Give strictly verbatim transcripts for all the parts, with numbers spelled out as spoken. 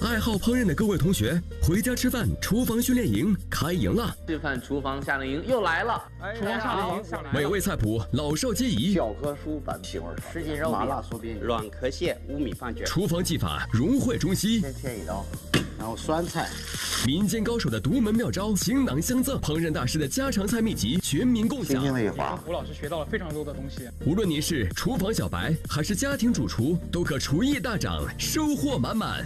爱好烹饪的各位同学，回家吃饭厨房训练营开营了！ 示范厨房夏令营又来了，厨房夏令营， 美味菜谱老少皆宜， 教科书版形而什锦肉麻辣酥饼、 软壳蟹、乌米饭卷。 厨房技法融汇中西， 先切一刀，然后酸菜。 民间高手的独门妙招，倾囊相赠；烹饪大师的家常菜秘籍，全民共享。 轻轻的一划， 胡老师学到了非常多的东西。 无论您是厨房小白还是家庭主厨，都可厨艺大涨，收获满满。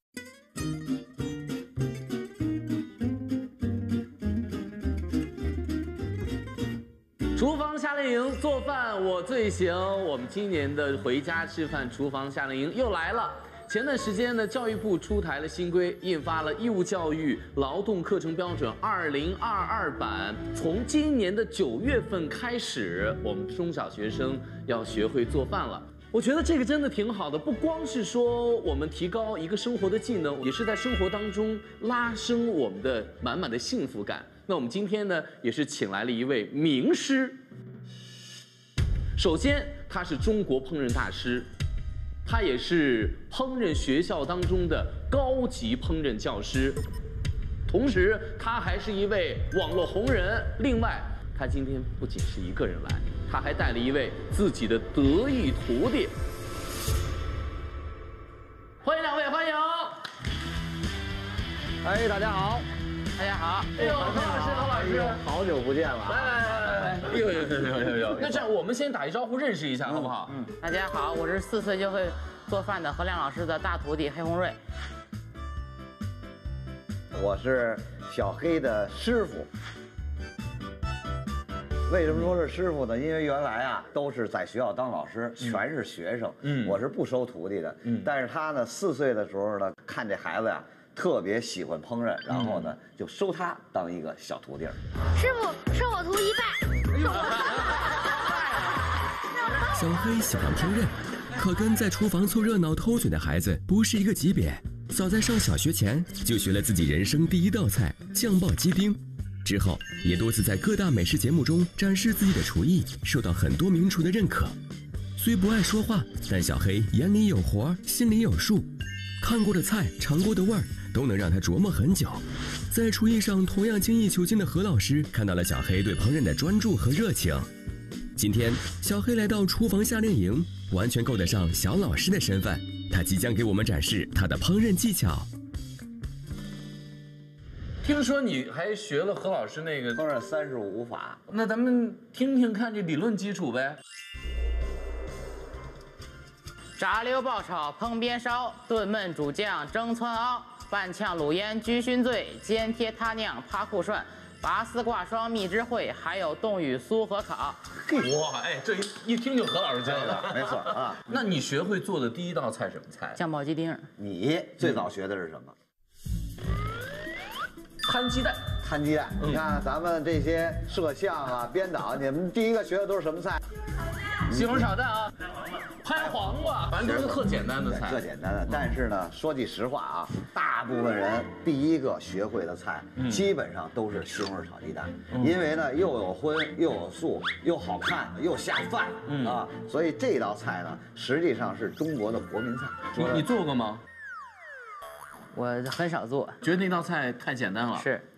厨房夏令营，做饭我最行。我们今年的回家吃饭厨房夏令营又来了。前段时间呢，教育部出台了新规，印发了《义务教育劳动课程标准二零二二版》。从今年的九月份开始，我们中小学生要学会做饭了。我觉得这个真的挺好的，不光是说我们提高一个生活的技能，也是在生活当中拉升我们的满满的幸福感。那我们今天呢，也是请来了一位名师。首先，他是中国烹饪大师。他也是烹饪学校当中的高级烹饪教师，同时他还是一位网络红人。另外，他今天不仅是一个人来，他还带了一位自己的得意徒弟。欢迎两位，欢迎！ 哎，大家好， 大家好。 哎呦，何老师，何老师， 好久不见了！ 来来来来来，哎呦呦呦呦呦呦！那这样，我们先打一招呼，认识一下，好不好？ 嗯，大家好，我是四岁就会做饭的何亮老师的大徒弟黑红瑞。 我是小黑的师傅。为什么说是师傅呢？因为原来啊都是在学校当老师，全是学生，嗯，我是不收徒弟的，嗯，但是他呢四岁的时候呢，看这孩子呀特别喜欢烹饪，然后呢就收他当一个小徒弟。 师傅，收我徒一拜。 小黑喜欢烹饪，可跟在厨房凑热闹偷嘴的孩子不是一个级别。早在上小学前就学了自己人生第一道菜酱爆鸡丁，之后也多次在各大美食节目中展示自己的厨艺，受到很多名厨的认可。虽不爱说话，但小黑眼里有活，心里有数，看过的菜，尝过的味儿，都能让他琢磨很久。在厨艺上同样精益求精的何老师看到了小黑对烹饪的专注和热情。今天小黑来到厨房夏令营，完全够得上小老师的身份。他即将给我们展示他的烹饪技巧。 听说你还学了何老师那个烹饪三十五法， 那咱们听听看这理论基础呗。 炸溜爆炒烹煸烧，炖焖煮酱蒸汆熬，拌炝卤腌焗熏醉，煎贴他酿扒库涮，拔丝挂霜蜜汁烩，还有冻雨酥和烤。 哇，哎，这一一听就何老师教的， 没错啊。 那你学会做的第一道菜什么菜？ 酱爆鸡丁。 你最早学的是什么？ 摊鸡蛋。 摊鸡蛋。你看咱们这些摄像啊、编导，你们第一个学的都是什么菜？ 西红柿炒蛋啊，拍黄瓜，反正都是特简单的菜， 特简单的。但是呢，说句实话啊，大部分人第一个学会的菜，基本上都是西红柿炒鸡蛋，因为呢又有荤又有素，又好看又下饭啊，所以这道菜呢，实际上是中国的国民菜。 你你做过吗？ 我很少做， 觉得那道菜太简单了。 是。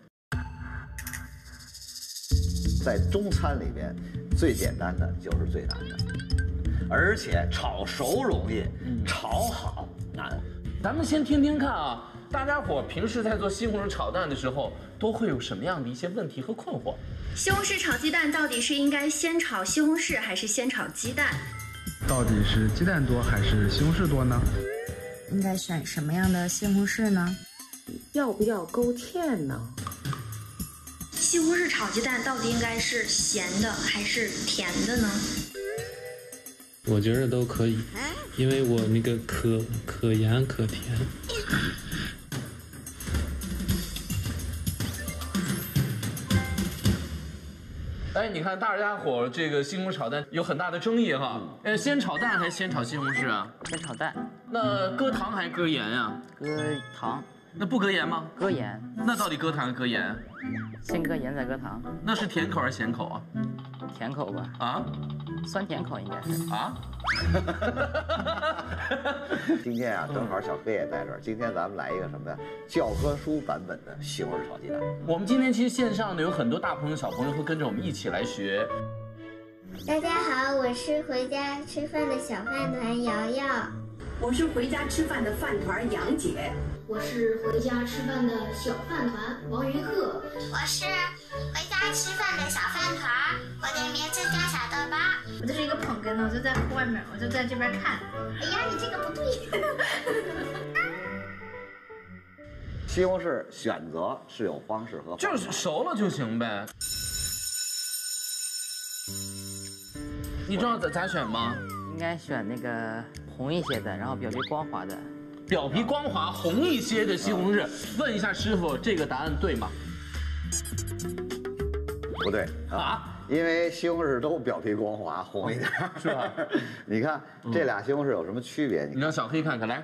在中餐里边，最简单的就是最难的，而且炒熟容易，炒好难。 咱们先听听看啊，大家伙平时在做西红柿炒蛋的时候，都会有什么样的一些问题和困惑？ 西红柿炒鸡蛋到底是应该先炒西红柿还是先炒鸡蛋？ 到底是鸡蛋多还是西红柿多呢？ 应该选什么样的西红柿呢？ 要不要勾芡呢？ 西红柿炒鸡蛋到底应该是咸的还是甜的呢？ 我觉得都可以，因为我那个可可盐可甜。 哎，你看大家伙这个西红柿炒蛋有很大的争议哈。呃，先炒蛋还是先炒西红柿啊？ 先炒蛋。 那搁糖还是搁盐呀？ 搁糖。 那不搁盐吗？ 搁盐。 那到底搁糖还是搁盐？ 先搁盐再搁糖。 那是甜口还是咸口啊？ 甜口吧。 啊？ 酸甜口应该是啊。 今天啊，正好小黑也在这儿。今天咱们来一个什么呀？教科书版本的西红柿炒鸡蛋。 我们今天其实线上呢有很多大朋友小朋友会跟着我们一起来学。 大家好，我是回家吃饭的小饭团瑶瑶。 我是回家吃饭的饭团杨姐。 我是回家吃饭的小饭团王云鹤。 我是回家吃饭的小饭团，我的名字叫小豆包。 我就是一个捧哏的，我就在外面，我就在这边看。 哎呀，你这个不对。 西红柿选择是有方式和就是熟了就行呗。你知道咋咋选吗？ 应该选那个红一些的，然后表皮光滑的。 表皮光滑、红一些的西红柿。问一下师傅，这个答案对吗？ 不对啊，因为西红柿都表皮光滑，红一点， 是吧？ 你看这俩西红柿有什么区别？ 你让小黑看看来。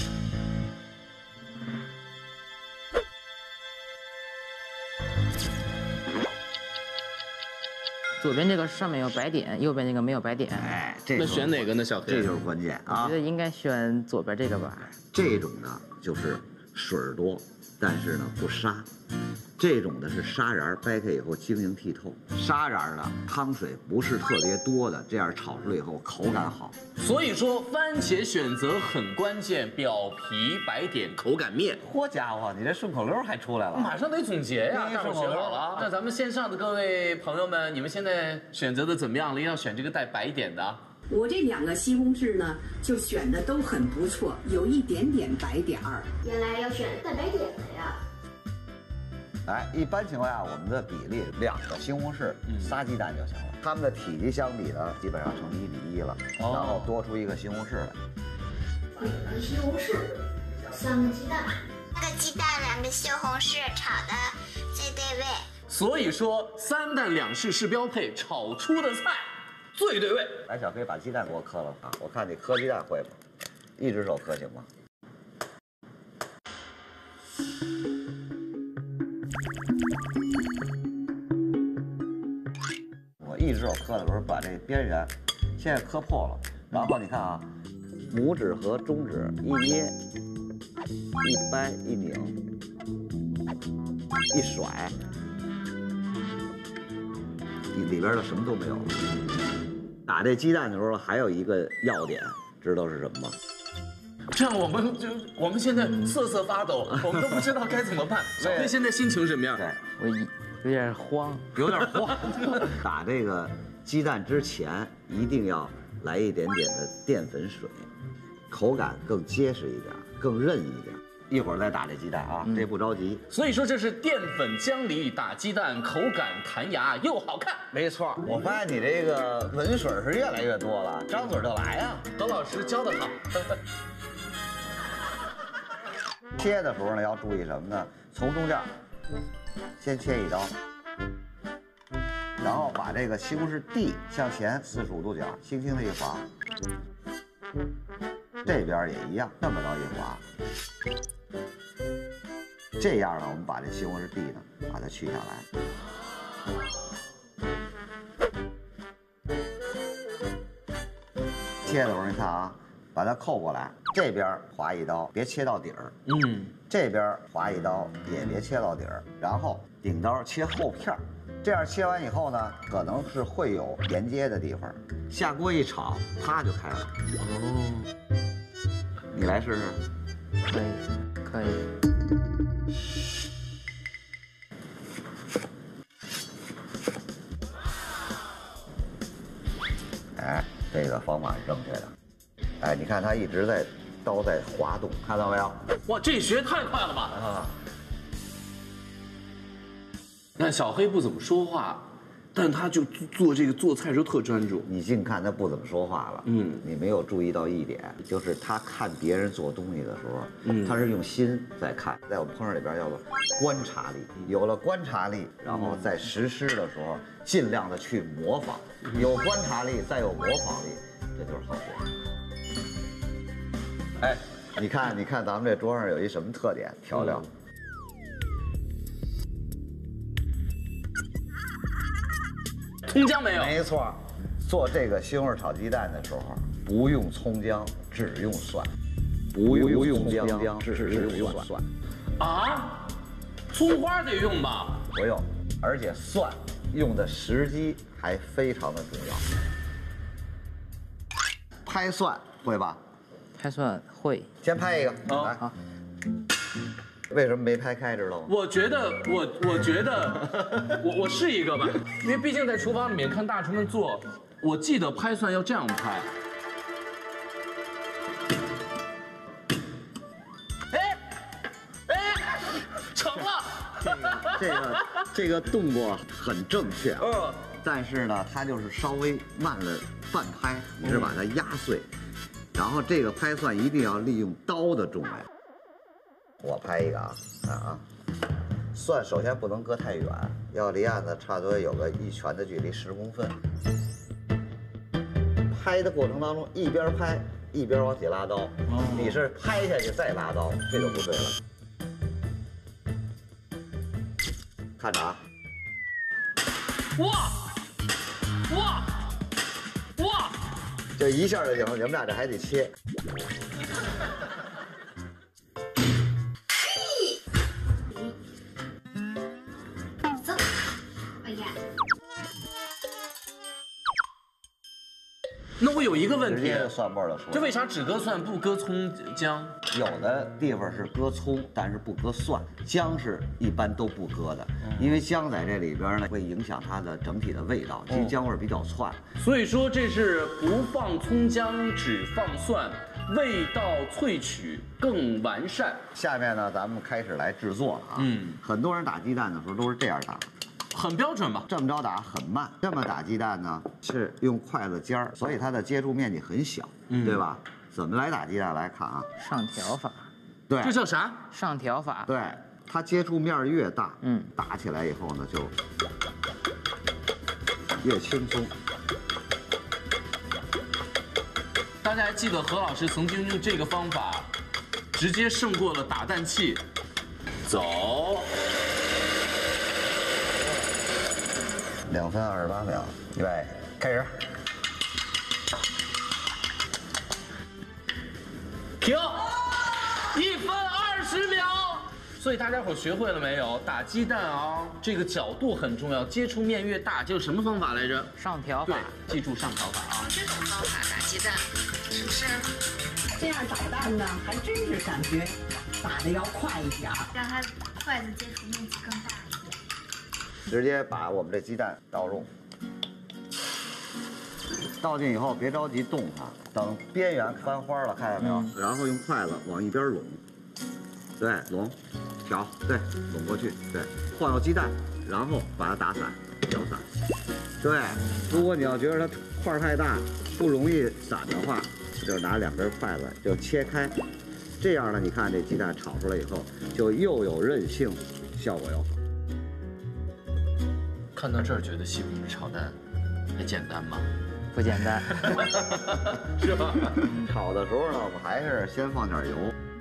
左边这个上面有白点，右边这个没有白点。 哎，这那选哪个呢？小黑， 这就是关键啊！ 我觉得应该选左边这个吧。 这种呢就是水儿多，但是呢不沙。这种的是沙瓤掰开以后晶莹剔透，沙瓤的汤水不是特别多的，这样炒出来以后口感好。 所以说番茄选择很关键，表皮白点，口感面。 嚯家伙，你这顺口溜还出来了， 马上得总结呀！ 大伙学好了。 那咱们线上的各位朋友们，你们现在选择的怎么样了？要选这个带白点的。 我这两个西红柿呢，就选的都很不错，有一点点白点儿。 原来要选带白点的呀。 哎，一般情况下，我们的比例两个西红柿，仨鸡蛋就行了。它们的体积相比呢，基本上成一比一了，然后多出一个西红柿来。 两个西红柿，三个鸡蛋， 三个鸡蛋，两个西红柿，炒的最对味。 所以说，三蛋两柿是标配，炒出的菜最对味。 来，小黑把鸡蛋给我磕了啊！我看你磕鸡蛋会吗？一只手磕行吗？一只手磕的时候，把这边缘现在磕破了，然后你看啊，拇指和中指一捏、一掰、一拧、一甩，里边的什么都没有了。打这鸡蛋的时候还有一个要点，知道是什么吗？ 这样我们就我们现在瑟瑟发抖，我们都不知道该怎么办。小黑现在心情什么样？ 对， 我一。有点慌， 有点慌。打这个鸡蛋之前，一定要来一点点的淀粉水，口感更结实一点，更韧一点。一会儿再打这鸡蛋啊，嗯、这不着急。 所以说这是淀粉浆里打鸡蛋，口感弹牙又好看。 没错，我发现你这个文水是越来越多了，张嘴就来呀、啊。 何老师教的好。 切的时候呢，要注意什么呢？从中间。先切一刀，然后把这个西红柿蒂向前四十五度角轻轻的一划，这边也一样，这么着一划。这样呢，我们把这西红柿蒂呢，把它去下来。切的时候你看啊，把它扣过来，这边划一刀，别切到底儿。嗯。这边划一刀，也别切到底儿，然后顶刀切厚片儿，这样切完以后呢，可能是会有连接的地方，下锅一炒，啪就开了。哦，你来试试。 可以，可以。 哎，这个方法是正确的。哎，你看它一直在。刀在滑动，看到没有？ 哇，这学太快了吧！啊！你看小黑不怎么说话，但他就做这个做菜时候特专注。 你净看他不怎么说话了，嗯，你没有注意到一点，就是他看别人做东西的时候，嗯，他是用心在看，在我们烹饪里边叫做观察力。有了观察力，然后在实施的时候，尽量的去模仿。有观察力，再有模仿力，这就是好学。哎，你看，你看，咱们这桌上有一什么特点？调料。 葱姜没有？ 没错， 做这个西红柿炒鸡蛋的时候，不用葱姜，只用蒜。不用葱姜，只用蒜。 啊？葱花得用吧？ 不用，而且蒜用的时机还非常的重要。拍蒜会吧？ 拍蒜会。 先拍一个，来。好。为什么没拍开？知道吗？ 我觉得，我我觉得，我我试一个吧，因为毕竟在厨房里面看大厨们做，我记得拍蒜要这样拍。哎哎，成了！ 这个这个动作很正确啊，嗯，但是呢，它就是稍微慢了半拍，你是把它压碎，然后这个拍蒜一定要利用刀的重量。我拍一个啊，看啊，蒜首先不能搁太远，要离案子差不多有个一拳的距离，十公分。拍的过程当中，一边拍一边往起拉刀，哦、你是拍下去再拉刀，这就不对了。看着啊！ 哇哇哇！ 这一下就行了，你们俩这还得切。 那我有一个问题， 直接蒜瓣了， 这为啥只搁蒜不搁葱姜？ 有的地方是搁葱，但是不搁蒜，姜是一般都不搁的，因为姜在这里边呢会影响它的整体的味道，其实姜味比较窜。 所以说这是不放葱姜，只放蒜，味道萃取更完善。 下面呢，咱们开始来制作了啊。嗯，很多人打鸡蛋的时候都是这样打。 很标准吧？ 这么着打很慢，这么打鸡蛋呢是用筷子尖儿，所以它的接触面积很小，嗯、对吧？怎么来打鸡蛋？来看啊， 上挑法， 对， 这叫啥？ 上挑法， 对，它接触面越大，嗯，打起来以后呢就越轻松。 大家还记得何老师曾经用这个方法，直接胜过了打蛋器。走。 两分二十八秒，预备，开始。 停，一分二十秒。所以大家伙学会了没有？打鸡蛋啊，这个角度很重要，接触面越大，就是什么方法来着？ 上挑法。 对，记住上挑法啊。 这种方法打鸡蛋，是不是？ 这样打蛋呢，还真是感觉打的要快一点， 让它筷子接触面积更大一点。 直接把我们这鸡蛋倒入，倒进以后别着急动它，等边缘翻花了，看见没有？嗯、然后用筷子往一边拢，对，拢，挑，对，拢过去，对，晃悠鸡蛋，然后把它打散，搅散。对，如果你要觉得它块太大，不容易散的话，就拿两根筷子就切开，这样呢，你看这鸡蛋炒出来以后，就又有韧性，效果又好。 看到这儿，觉得西红柿炒蛋还简单吗？ 不简单， 是吧？ 炒的时候呢，我们还是先放点油，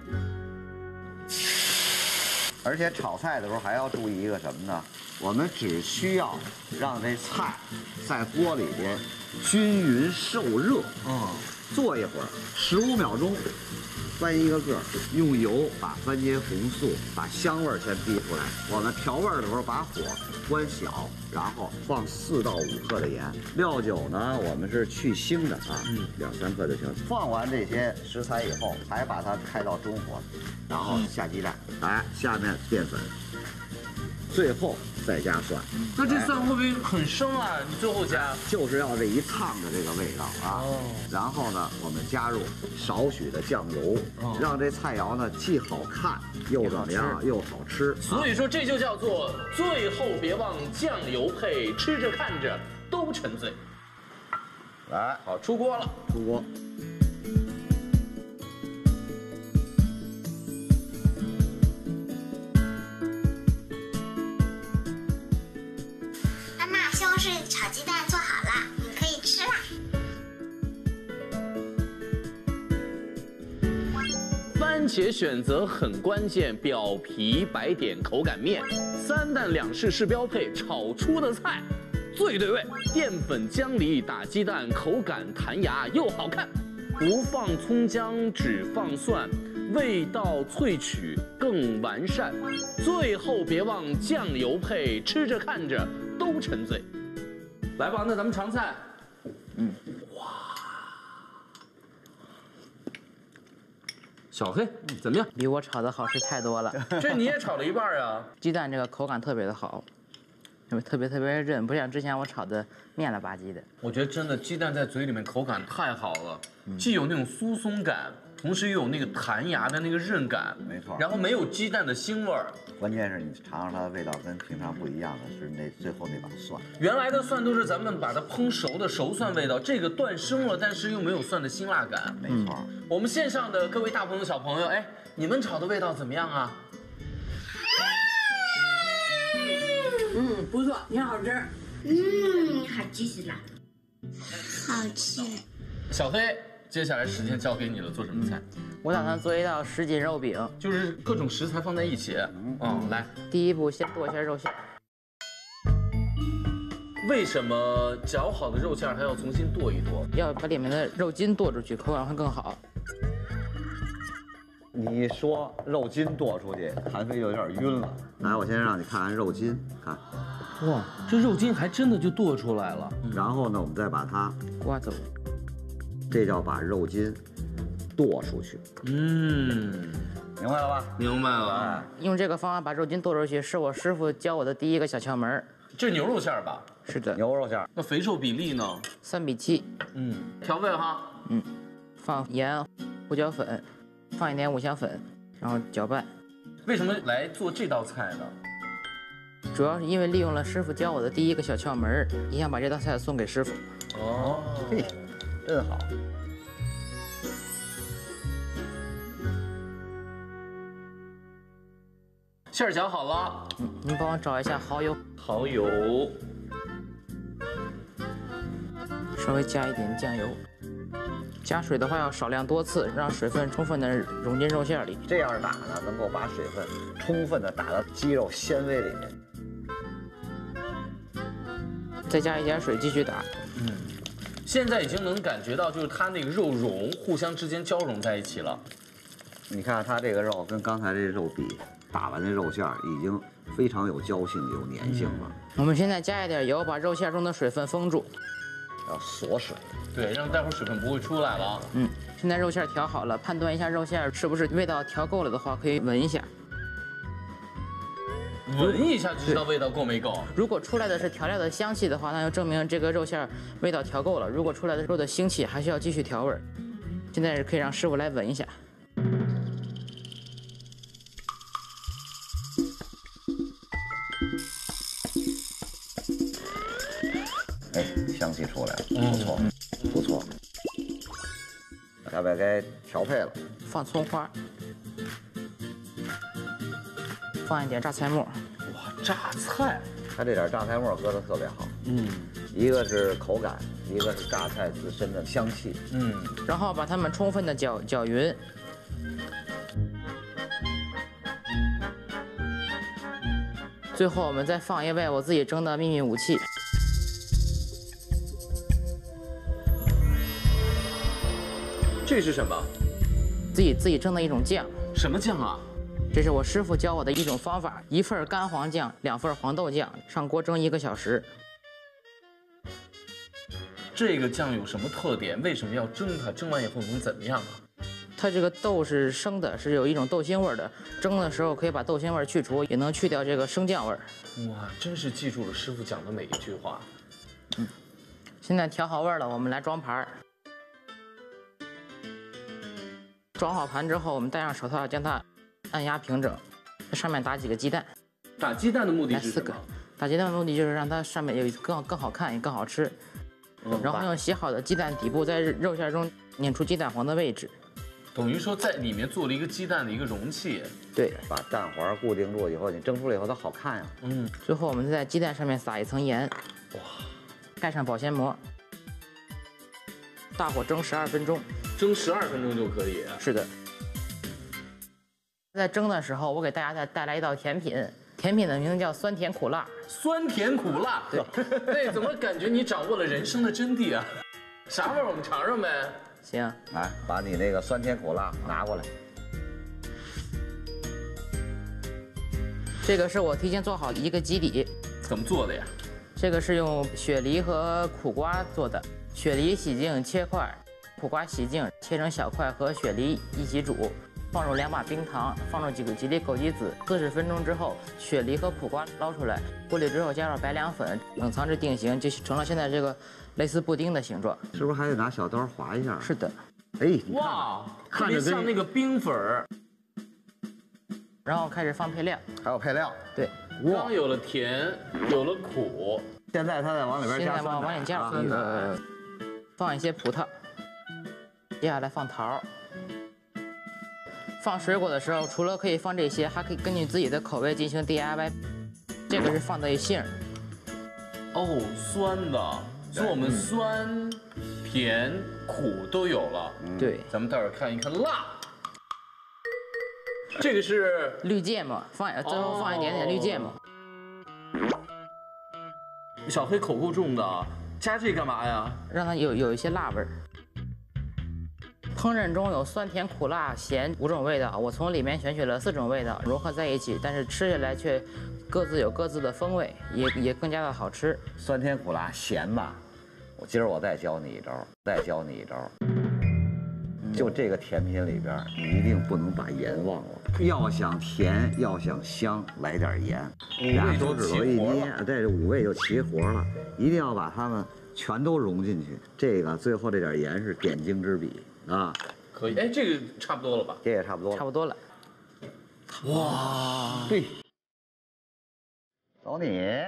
而且炒菜的时候还要注意一个什么呢？我们只需要让这菜在锅里边均匀受热，嗯，做一会儿，十五秒钟。翻一个个，用油把番茄红素、把香味儿先逼出来。我们调味儿的时候把火关小，然后放四到五克的盐。料酒呢，我们是去腥的啊，嗯，两三克就行。放完这些食材以后，还把它开到中火，然后下鸡蛋，来下面淀粉，最后再加蒜。 那这蒜会不会很生啊？你最后加， 就是要这一烫的这个味道啊。哦。然后呢，我们加入少许的酱油，哦、让这菜肴呢既好看又怎么样，又好吃。 所以说这就叫做最后别忘酱油配，吃着看着都沉醉。 来， 好，出锅了， 出锅。 炒鸡蛋做好了，你可以吃啦。 番茄选择很关键，表皮白点口感面，三蛋两试是标配。炒出的菜最对味。淀粉姜梨打鸡蛋，口感弹牙又好看。不放葱姜，只放蒜，味道萃取更完善。最后别忘酱油配，吃着看着都沉醉。来吧，那咱们尝菜。嗯，哇，小黑怎么样？ 比我炒的好吃太多了。 这你也炒了一半啊？ 鸡蛋这个口感特别的好，特别特别韧，不像之前我炒的面了吧唧的。 我觉得真的鸡蛋在嘴里面口感太好了，嗯、既有那种酥松感，同时又有那个弹牙的那个韧感， 没错。 然后没有鸡蛋的腥味儿。 关键是你尝尝它的味道跟平常不一样的是那最后那把蒜。 原来的蒜都是咱们把它烹熟的熟蒜味道，这个断生了，但是又没有蒜的辛辣感。 没错。 嗯、我们线上的各位大朋友小朋友，哎，你们炒的味道怎么样啊？ 嗯，不错，挺好吃。 嗯，好吃死了，好吃。 小黑，接下来时间交给你了，做什么菜？ 我打算做一道什锦肉饼， 就是各种食材放在一起。嗯，来， 第一步先剁一下肉馅。 为什么绞好的肉馅还要重新剁一剁？ 要把里面的肉筋剁出去，口感会更好。 你一说肉筋剁出去，韩飞就有点晕了。来，我先让你看看肉筋，看。 哇，这肉筋还真的就剁出来了。 然后呢，我们再把它刮走， 这叫把肉筋剁出去。 嗯， 明白了吧？ 明白了。 哎， 用这个方法把肉筋剁出去，是我师傅教我的第一个小窍门。 这牛肉馅吧？ 是的， 牛肉馅。 那肥瘦比例呢？ 三比七。 嗯，调味哈。 嗯，放盐、胡椒粉，放一点五香粉，然后搅拌。 为什么来做这道菜呢？ 主要是因为利用了师傅教我的第一个小窍门，也想把这道菜送给师傅。 哦，嘿，真好。 馅儿搅好了， 嗯，您帮我找一下蚝油。 蚝油， 稍微加一点酱油。加水的话要少量多次，让水分充分的融进肉馅里。 这样打呢，能够把水分充分的打到鸡肉纤维里面。 再加一点水继续打。 嗯，现在已经能感觉到，就是它那个肉蓉互相之间交融在一起了。 你看它这个肉跟刚才这肉比，打完的肉馅已经非常有胶性、有粘性了。 嗯、我们现在加一点油，把肉馅中的水分封住， 要锁水。 对，让待会儿水分不会出来了。 嗯，现在肉馅调好了，判断一下肉馅是不是味道调够了的话，可以闻一下。 闻一下就知道味道够没够。 如果出来的是调料的香气的话，那就证明这个肉馅味道调够了。如果出来的肉的腥气，还需要继续调味。现在可以让师傅来闻一下。 哎，香气出来了，不错，嗯、不错。大概该调配了， 放葱花，放一点榨菜末。 哇，榨菜， 它这点榨菜末搁的特别好。嗯，一个是口感，一个是榨菜自身的香气。 嗯，然后把它们充分的搅搅匀。最后我们再放一味我自己蒸的秘密武器。 这是什么？ 自己自己蒸的一种酱。 什么酱啊？ 这是我师傅教我的一种方法：一份干黄酱，两份黄豆酱，上锅蒸一个小时。 这个酱有什么特点？为什么要蒸它？蒸完以后能怎么样啊？ 它这个豆是生的，是有一种豆腥味的。蒸的时候可以把豆腥味去除，也能去掉这个生酱味。 哇，真是记住了师傅讲的每一句话。 嗯，现在调好味了，我们来装盘。装好盘之后，我们戴上手套，将它按压平整，在上面打几个鸡蛋。 打鸡蛋的目的是四个。打鸡蛋的目的就是让它上面有更更好看，也更好吃。嗯、然后用洗好的鸡蛋底部在肉馅中碾出鸡蛋黄的位置。 等于说在里面做了一个鸡蛋的一个容器。 对， 把蛋黄固定住以后，你蒸出来以后它好看呀。 嗯。最后我们再在鸡蛋上面撒一层盐。哇。盖上保鲜膜。大火蒸十二分钟。 蒸十二分钟就可以。 是的。在蒸的时候，我给大家再带来一道甜品， 甜品的名字叫酸甜苦辣。 酸甜苦辣， 对， 对，怎么感觉你掌握了人生的真谛啊？啥味儿？我们尝尝呗。 行， 来，把你那个酸甜苦辣拿过来。 这个是我提前做好一个基底。 怎么做的呀？ 这个是用雪梨和苦瓜做的。雪梨洗净切块，苦瓜洗净切成小块，和雪梨一起煮。放入两把冰糖，放入几个几粒枸杞子。四十分钟之后，雪梨和苦瓜捞出来，过滤之后加入白凉粉，冷藏至定型，就成了现在这个类似布丁的形状。 是不是还得拿小刀划一下？ 是的。 哎， 哇，特别像那个冰粉儿。 然后开始放配料， 还有配料。 对， 刚有了甜，有了苦， 现在它再往里边加现在往往里加酸奶，放一些葡萄，接下来放桃。放水果的时候，除了可以放这些，还可以根据自己的口味进行 D I Y。这个是放的杏。 哦，酸的，所以我们酸、甜、苦都有了。 对， 咱们待会儿看一看辣。这个是绿芥末，放最后放一点点绿芥末。 小黑口够重的啊，加这干嘛呀？ 让它有有一些辣味儿。烹饪中有酸甜苦辣咸五种味道，我从里面选取了四种味道融合在一起，但是吃起来却各自有各自的风味，也也更加的好吃。 酸甜苦辣咸吧，我今儿我再教你一招，再教你一招。就这个甜品里边，你一定不能把盐忘了。要想甜，要想香，来点盐。俩手指头一捏，对，这五味就齐活了。一定要把它们全都融进去。这个最后这点盐是点睛之笔。啊， 可以，哎，这个差不多了吧？ 这也差不多了， 差不多了。 哇， 对，走你。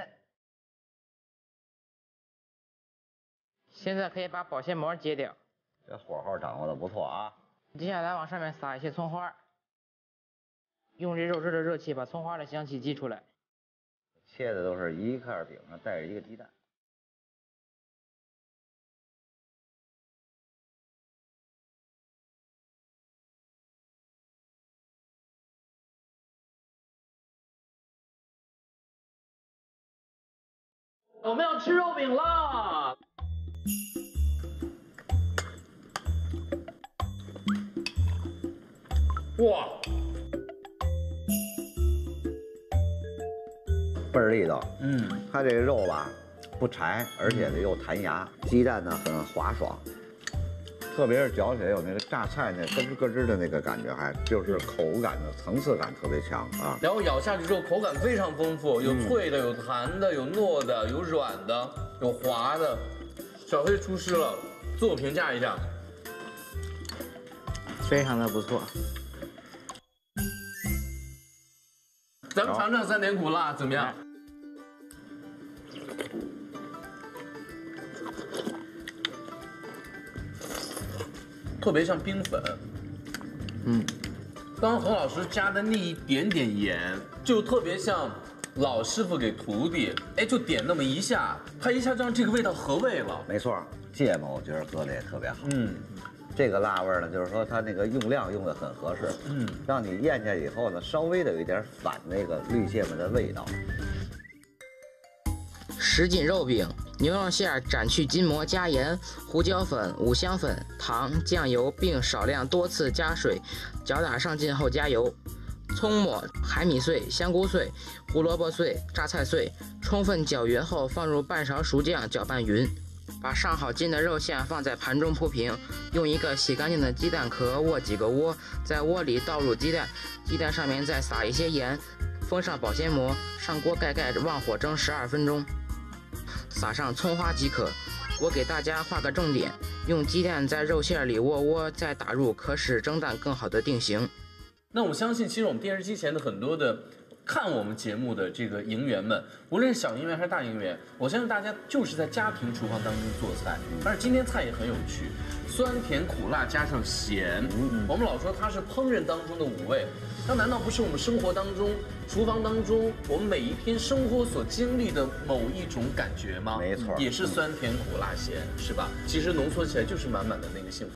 现在可以把保鲜膜揭掉。 这火候掌握的不错啊。 接下来往上面撒一些葱花，用这肉汁的热气把葱花的香气激出来。 切的都是一块饼上带着一个鸡蛋。 我们要吃肉饼了！哇， 倍儿地道。 嗯， 它这个肉吧不柴，而且呢又弹牙，鸡蛋呢很滑爽，特别是嚼起来有那个榨菜那咯吱咯吱的那个感觉，还就是口感的层次感特别强啊。 然后咬下去之后口感非常丰富，有脆的，有弹的，有糯的，有软的，有滑的。小黑出师了，自我评价一下。 非常的不错。 咱们尝尝酸甜苦辣怎么样？特别像冰粉。 嗯， 刚刚何老师加的那一点点盐，就特别像老师傅给徒弟，哎，就点那么一下，他一下就让这个味道合味了。 没错，芥末我觉得搁的也特别好。 嗯。 这个辣味呢，就是说它那个用量用的很合适，嗯，让你咽下以后呢，稍微的有一点反那个绿芥末的味道。 什锦肉饼，牛肉馅斩去筋膜，加盐、胡椒粉、五香粉、糖、酱油，并少量多次加水，搅打上劲后加油。葱末、海米碎、香菇碎、胡萝卜碎、榨菜碎，充分搅匀后放入半勺熟酱，搅拌匀。把上好筋的肉馅放在盘中铺平，用一个洗干净的鸡蛋壳握几个窝，在窝里倒入鸡蛋，鸡蛋上面再撒一些盐，封上保鲜膜，上锅盖盖忘火蒸十二分钟，撒上葱花即可。我给大家画个重点，用鸡蛋在肉馅里窝窝，再打入，可使蒸蛋更好的定型。 那我相信，其实我们电视机前的很多的看我们节目的这个营员们，无论是小营员还是大营员，我相信大家就是在家庭厨房当中做菜。而今天菜也很有趣，酸甜苦辣加上咸，我们老说它是烹饪当中的五味，那难道不是我们生活当中、厨房当中，我们每一天生活所经历的某一种感觉吗？ 没错， 也是酸甜苦辣咸，是吧？其实浓缩起来就是满满的那个幸福。